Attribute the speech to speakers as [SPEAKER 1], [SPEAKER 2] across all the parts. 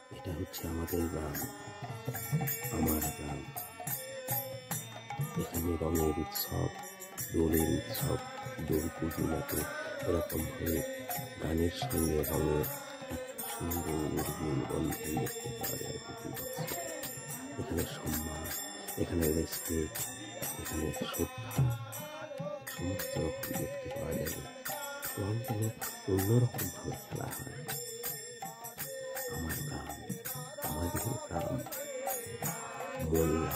[SPEAKER 1] এটা হচ্ছে আমাদের গ্রাম, আমার গ্রাম। এখানে রঙের উৎসব, দোলের উৎসব, দোল পূর্ণিমাতে এরকমভাবে গানের সঙ্গে রঙের সুন্দর মিলবন্ধন দেখতে পাওয়া যায়। এখানে সম্মান, এখানে রেসপেক্ট, এখানে শ্রদ্ধা সমস্ত রকম দেখতে পাওয়া যাবে। রং যেন অন্যরকমভাবে খেলা হয়। আমার গ্রাম, আমাদের গ্রাম মোল্লা।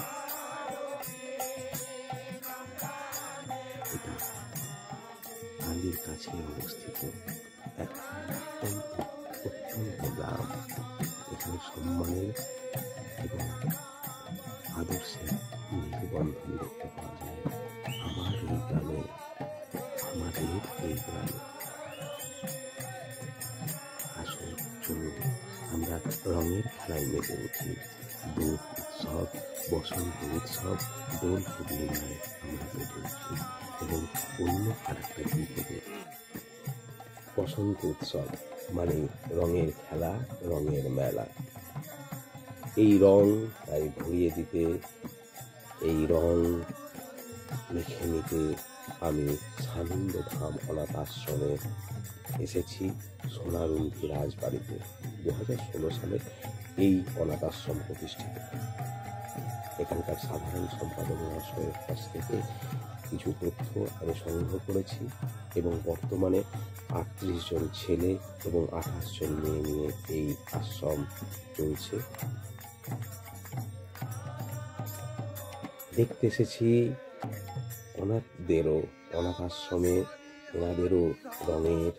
[SPEAKER 1] এটা কান্দির কাছে অবস্থিত এক অত্যন্ত গ্রাম। এখানে সম্মানের এবং আদর্শের মেলবন্ধন দেখতে পাওয়া যায়। আমার এই গ্রামে, আমাদের এই গ্রামে। আসলে চলুন আমরা রঙের খেলায় মেতে উঠি। দোল উৎসব, বসন্ত উৎসব, দোল পূর্ণিমায় আমরা মেতে উঠি। এবং অন্য আরেকটা দিক থেকে বসন্ত উৎসব মানে রঙের খেলা, রঙের মেলা। এই রং তাই ভরিয়ে দিতে, এই রং মেখে নিতে আমি সানন্দধাম অনাথ আশ্রমে এসেছি, সোনারুন্ধি রাজবাড়িতে। 2016 সালে এই অনাথ আশ্রম প্রতিষ্ঠিত। এখানকার সাধারণ সম্পাদক মহাশয়ের কাছ থেকে কিছু তথ্য আমি সংগ্রহ করেছি এবং বর্তমানে 38 জন ছেলে এবং 28 জন মেয়ে নিয়ে এই আশ্রম চলছে। দেখতে এসেছি অনাথদেরও, অনাথ আশ্রমে এনাদেরও রঙের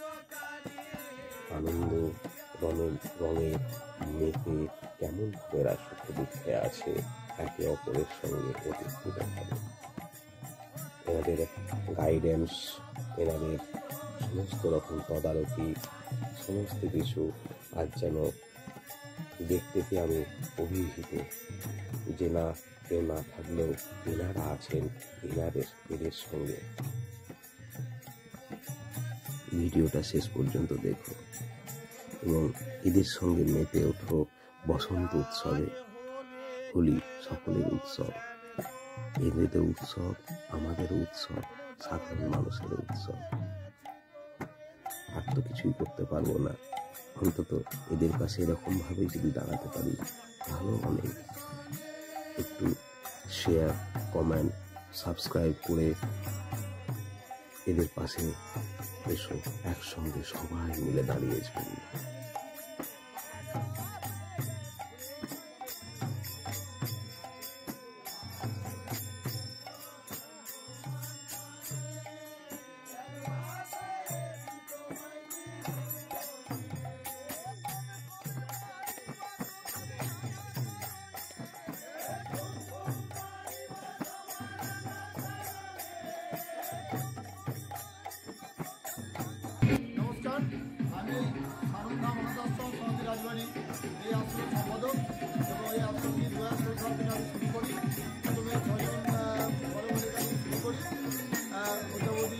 [SPEAKER 1] আনন্দ, রঙের মেতে কেমন এরা সুখে দুঃখে আছে, একে অপরের সঙ্গে অতিথি দেখাবে। এনাদের গাইডেন্স, এনাদের সমস্ত রকম তদারকি, সমস্ত কিছু আজ যেন দেখতে পেয়ে আমি অভিভূত যে না, কেউ না থাকলেও এনারা আছেন এদের সঙ্গে। ভিডিওটা শেষ পর্যন্ত দেখো এবং এদের সঙ্গে মেতে ওঠো বসন্ত উৎসবে। হোলি সকলের উৎসব, এদের উৎসব, আমাদের উৎসব, সাধারণ মানুষের উৎসব। আর তো কিছুই করতে পারবো না, অন্তত এদের পাশে এরকম ভাবে যদি দাঁড়াতে পারি ভালো। অনেক একটু শেয়ার, কমেন্ট, সাবস্ক্রাইব করে এদের পাশে এসো, একসঙ্গে সবাই মিলে দাঁড়িয়ে যাবে।
[SPEAKER 2] নমস্কার, আমি সানন্দধাম অনাথ আশ্রম সমিতি রাজবাড়ি এই আশ্রমের সম্পাদক এবং এই আশ্রমটি 2016 সাল থেকে আমি শুরু করি। প্রথমে 6 জন বড় বড় কাছে শুরু করি। মোটামুটি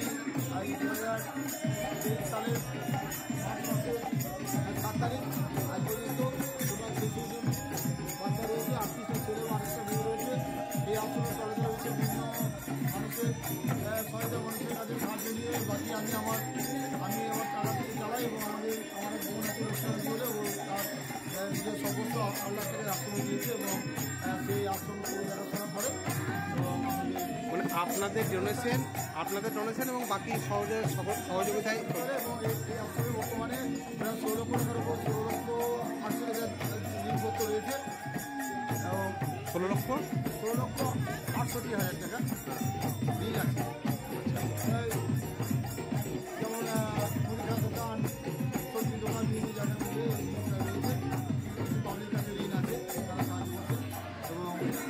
[SPEAKER 2] 2023 সালের মার্চ মাসের 7 তারিখ আজ পর্যন্ত টোটাল 60 জন বাচ্চা রয়েছে, 38টা ছেলে ও 8টা মেয়ে রয়েছে। এই আশ্রমে চলাচল হচ্ছে বিভিন্ন মানুষের সহায়তা, মানুষের কাছে সাহায্য নিয়ে। বাকি আমি আমার টাকা থেকে চালাই এবং আমাদের বোন আছে রক্ষণা বলে ও তার যে সমস্ত আল্লাহ থেকে আশ্রম দিয়েছে এবং সেই আশ্রম দেখাশোনা করে।
[SPEAKER 3] মানে আপনাদের ডোনেশন এবং বাকি সহযোগিতায়
[SPEAKER 2] এবং এই আশ্রমে বর্তমানে প্রায় 16 লক্ষ টাকার উপর 16,80,000 ঋণপত্র রয়েছে এবং 16,68,000 টাকা ঋণ আছে। যেমন মুদিখানা দোকান, সবজি দোকান, বিভিন্ন জায়গার মধ্যে রয়েছে। কিছু পাবলিক কাছে ঋণ আছে, তারা সাহায্য করছে এবং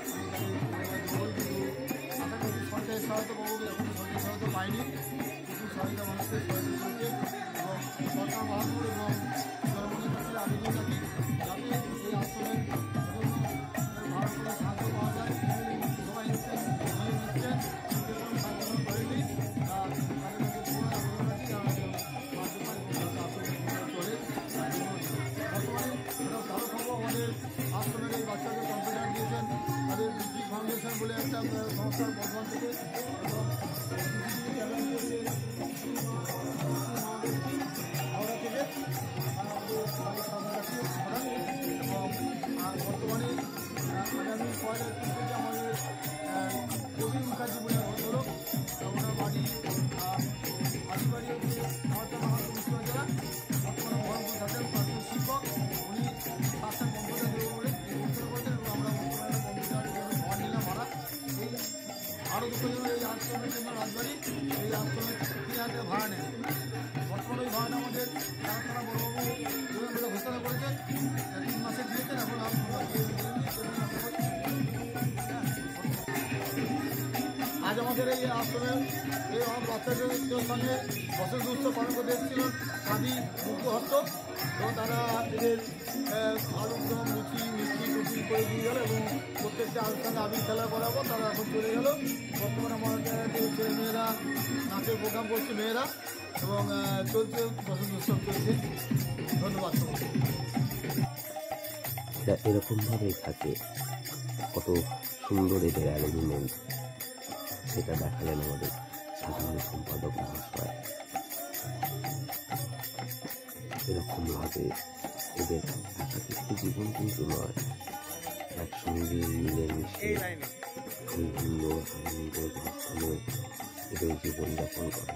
[SPEAKER 2] আশা করছি সরকারের সহায়তা পাবো। এখন সরকারি সহায়তা পাইনি, কিছু সহায়তা মানুষের সহায়তা করছে এবং সরকার বাহাদুর এবং জনগণের কাছে আবেদন রাখি যাতে এই আশ্রমের ভালো করে সাহায্য পাওয়া যায়। সবাই নিচ্ছেন, নিচ্ছেন, সাহায্য নমস্কার বর্ধমান থেকে এবং চ্যানেল দিয়েছে হাওড়া থেকে আমাদের বাড়ির সামনাসামনি এবং বর্তমানে আগামী 1 এপ্রিল থেকে আমাদের প্রবীণ মুখার্জি বলে ভদ্রলোক ওনার বাড়ি বাড়ি হচ্ছে মহাত্মা গান্ধী বিশ্ববিদ্যালয় বর্তমানে বহরমপুর থাকেন প্রাথমিক শিক্ষক উনি সাতটা কম্পিউটার দেবে বলে ঘোষণা করেছেন এবং আমরা বর্তমানে কম্পিউটারের জন্য ঘর নিলাম ভাড়া এই আরও দুটো জন এই আশ্রমের জন্য রাজবাড়ি এই আশ্রমে 3,000 ভাড়া নেন বর্তমানে ওই ভাড়াটা আমাদের তারা বড়বাবু বলে ঘোষণা করেছেন 3 মাসে দিয়েছেন এখন আজ আমাদের এই আশ্রমে এই বাচ্চাদের সঙ্গে বছর উৎসব পালন করতে এসেছিলেন কাঁদি মুক্তহস্ত এবং তারা এদের আলুর দম লুচি মিষ্টি টুচি করে দিয়ে গেল এবং প্রত্যেকটা আলুর সঙ্গে আবির খেলা করাবো তারা এখন চলে গেল বর্তমানে আমাদের ছেলেমেয়েরা নাচের প্রোগ্রাম করছে মেয়েরা এবং চলছে বসন্ত উৎসব চলছে ধন্যবাদ সবাইকে।
[SPEAKER 1] এরা এরকমভাবেই থাকে, কত সুন্দর এদের অ্যারেঞ্জমেন্ট সেটা দেখালেন আমাদের সাধারণ সম্পাদক মহাশয়। এরকমভাবে এদের একাকিত্ব জীবন কিন্তু নয়, একসঙ্গে মিলেমিশে বিভিন্ন আনন্দ ঘটনা এদের জীবনযাপন করে।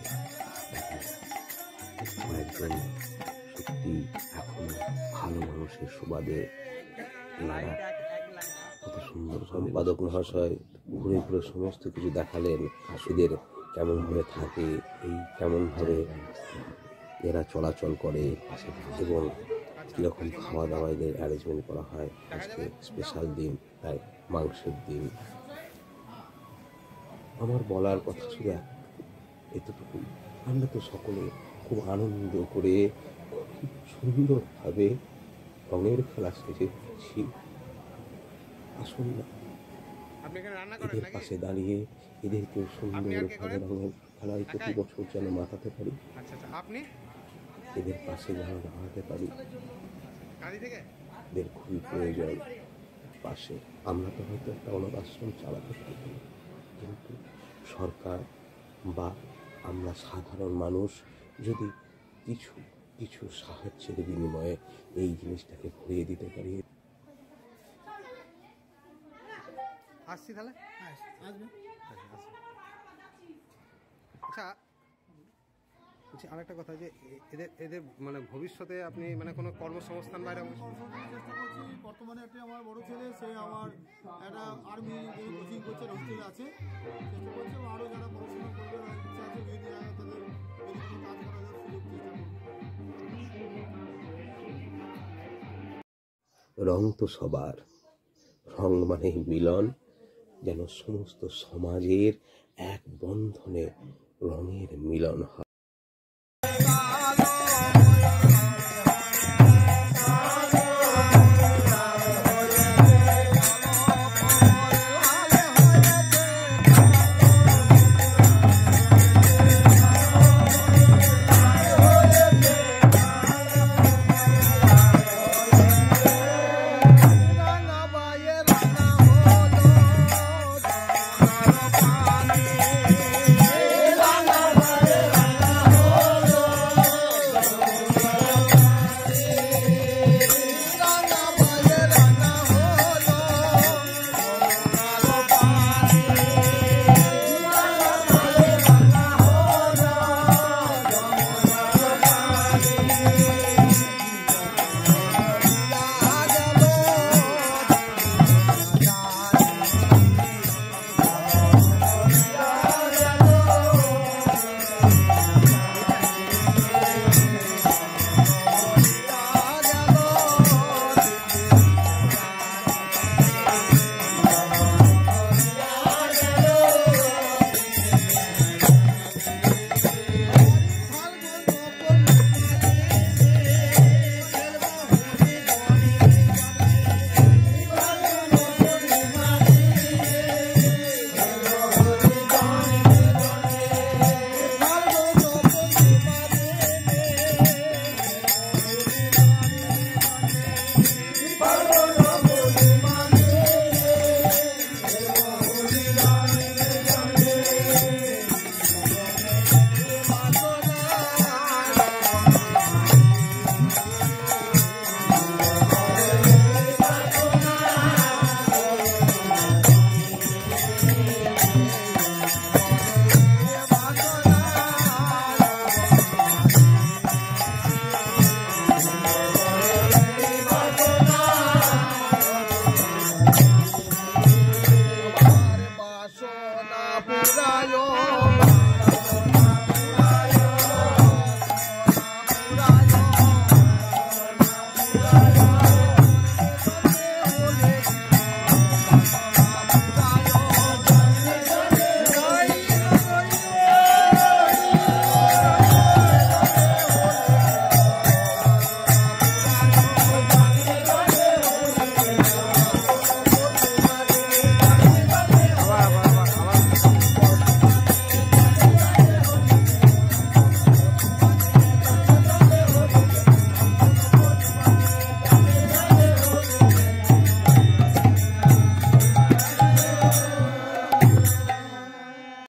[SPEAKER 1] কয়েকজন সত্যি এখনো ভালো মানুষের সুবাদে এনারা কত সুন্দর সম্পাদক মহাশয় ঘুরে ঘুরে সমস্ত কিছু দেখালেন, এদের কেমনভাবে থাকে, এই কেমনভাবে এরা চলাচল করে এবং কীরকম খাওয়া দাওয়া এদের অ্যারেঞ্জমেন্ট করা হয়। আজকে স্পেশাল দিন, তাই মাংসের দিন। আমার বলার কথা শুধু এতটুকুই, আমরা তো সকলে খুব আনন্দ করে খুব সুন্দরভাবে রঙের খেলা সেজেছি। আসুন না এদের পাশে দাঁড়িয়ে এদেরকেও সুন্দরভাবে রঙের খেলায় প্রতি বছর যেন মাতাতে পারি, এদের পাশে যেন দাঁড়াতে পারি, এদের খুবই প্রয়োজন পাশে। আমরা তো হয়তো একটা অনাথ আশ্রম চালাতে পারি, কিন্তু সরকার বা আমরা সাধারণ মানুষ যদি কিছু কিছু সাহায্যের বিনিময়ে এই জিনিসটাকে ঘুরিয়ে দিতে পারি।
[SPEAKER 3] আসছি তাহলে
[SPEAKER 2] আসবে।
[SPEAKER 3] আচ্ছা বলছি আরেকটা কথা, যে এদের এদের মানে ভবিষ্যতে আপনি মানে কোনো কর্মসংস্থান বাইরে
[SPEAKER 2] চেষ্টা করছি। বর্তমানে একটা আমার বড় ছেলে, সে আমার একটা আর্মি কোচিং করছে, হোস্টেলে আছে, চেষ্টা করছে এবং আরও যারা পড়াশোনা করবে ইচ্ছা আছে বিভিন্ন জায়গায় তাদের যদি কোনো কাজ করা যায় সুযোগ চেষ্টা করব।
[SPEAKER 1] রং তো সবার, রং মানে মিলন, যেন সমস্ত সমাজের এক বন্ধনে রঙের মিলন হয়।